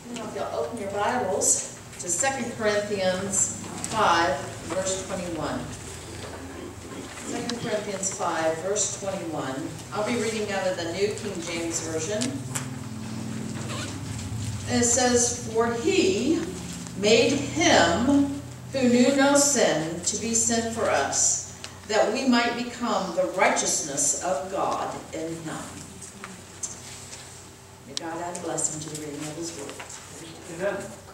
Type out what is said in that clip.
Now, if you'll open your Bibles to 2 Corinthians 5, verse 21. 2 Corinthians 5, verse 21. I'll be reading out of the New King James Version. And it says, "For he made him who knew no sin to be sin for us, that we might become the righteousness of God in him." May God add a blessing to the reading of his word. Amen.